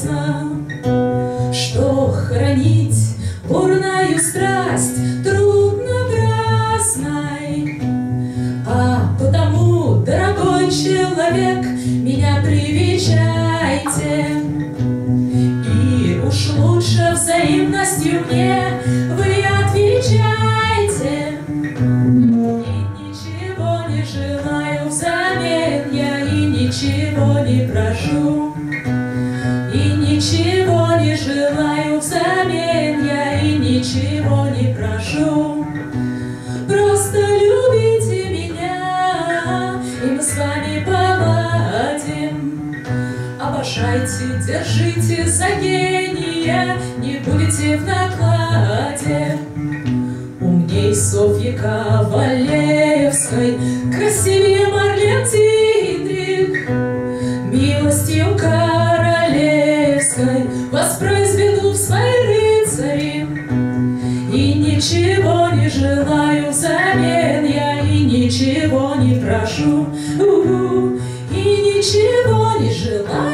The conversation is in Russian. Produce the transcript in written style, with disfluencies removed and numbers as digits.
ясно, что хранить бурную страсть трудно праздной, а потому, дорогой человек, меня привечайте, и уж лучше взаимностью мне вы отвечайте. И ничего не желаю взамен я, и ничего не прошу, и ничего не желаю взамен я, и ничего не прошу. Просто любите меня, и мы с вами поладим. Обожайте, держите за гения, не будете в накладе. Умней Софьи Кавалевской, красивее Марлен Дитрих, милостью королевской воспроизведу в свои рыцари. И ничего не желаю взамен я, и ничего не прошу, и ничего не желаю.